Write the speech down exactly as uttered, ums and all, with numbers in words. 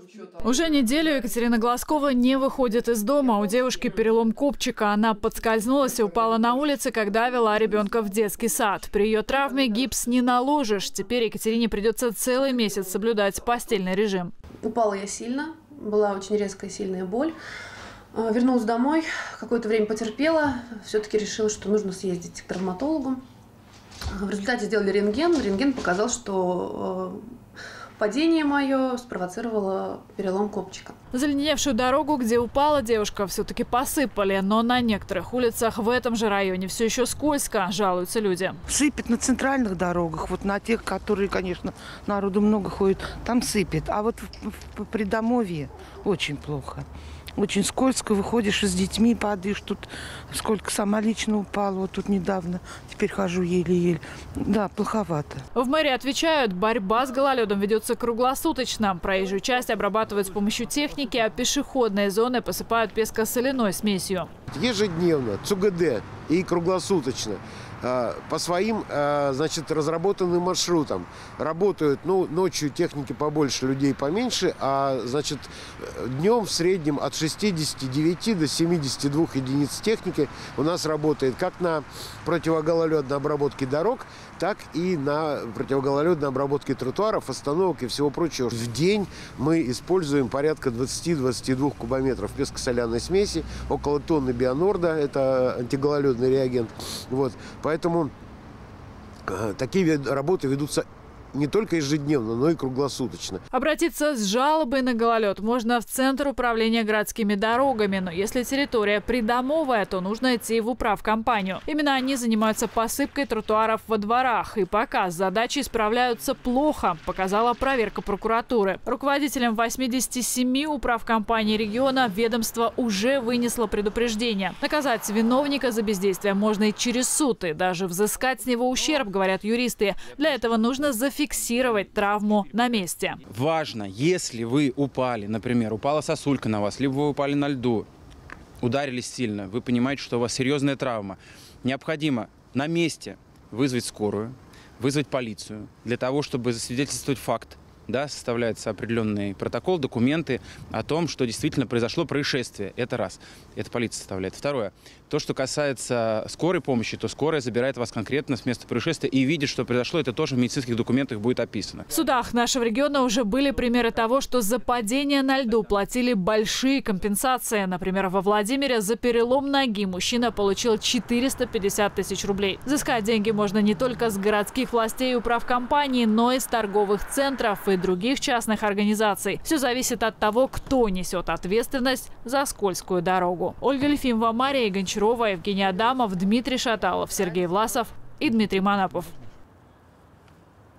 Уже неделю Екатерина Глазкова не выходит из дома. У девушки перелом копчика. Она подскользнулась и упала на улице, когда вела ребенка в детский сад. При ее травме гипс не наложишь. Теперь Екатерине придется целый месяц соблюдать постельный режим. Упала я сильно. Была очень резкая сильная боль. Вернулась домой. Какое-то время потерпела. Все-таки решила, что нужно съездить к травматологу. В результате сделали рентген. Рентген показал, что падение мое спровоцировало перелом копчика. Заледеневшую дорогу, где упала девушка, все-таки посыпали. Но на некоторых улицах в этом же районе все еще скользко, жалуются люди. Сыпет на центральных дорогах, вот на тех, которые, конечно, народу много ходит, там сыпет. А вот в, в Придомовье очень плохо. Очень скользко, выходишь с детьми, падаешь. Тут сколько сама лично упала, вот тут недавно. Теперь хожу еле-еле. Да, плоховато. В мэрии отвечают, борьба с гололедом ведется круглосуточно. Проезжую часть обрабатывают с помощью техники, а пешеходные зоны посыпают песко-соляной смесью. Ежедневно, ЦУГД и круглосуточно по своим, значит, разработанным маршрутам работают. Ну, ночью техники побольше, людей поменьше, а, значит, днем в среднем от шестидесяти девяти до семидесяти двух единиц техники у нас работает как на противогололедной обработке дорог, так и на противогололедной обработке тротуаров, остановок и всего прочего. В день мы используем порядка двадцати-двадцати двух кубометров песко-соляной смеси, около тонны бионорда, это антигололедный реагент. Вот. Поэтому э, такие работы ведутся не только ежедневно, но и круглосуточно. Обратиться с жалобой на гололед можно в Центр управления городскими дорогами. Но если территория придомовая, то нужно идти в управкомпанию. Именно они занимаются посыпкой тротуаров во дворах. И пока с задачей справляются плохо, показала проверка прокуратуры. Руководителям восьмидесяти семи управкомпаний региона ведомство уже вынесло предупреждение. Наказать виновника за бездействие можно и через суд, и даже взыскать с него ущерб, говорят юристы. Для этого нужно зафиксировать фиксировать травму на месте. Важно, если вы упали, например, упала сосулька на вас, либо вы упали на льду, ударились сильно, вы понимаете, что у вас серьезная травма, необходимо на месте вызвать скорую, вызвать полицию, для того, чтобы засвидетельствовать факт. Да, составляется определенный протокол, документы о том, что действительно произошло происшествие. Это раз. Это полиция составляет. Второе. То, что касается скорой помощи, то скорая забирает вас конкретно с места происшествия и видит, что произошло. Это тоже в медицинских документах будет описано. В судах нашего региона уже были примеры того, что за падение на льду платили большие компенсации. Например, во Владимире за перелом ноги мужчина получил четыреста пятьдесят тысяч рублей. Взыскать деньги можно не только с городских властей и управкомпаний, но и с торговых центров и других частных организаций. Все зависит от того, кто несет ответственность за скользкую дорогу. Ольга Лефимова, Мария Гончарова, Евгений Адамов, Дмитрий Шаталов, Сергей Власов и Дмитрий Манапов.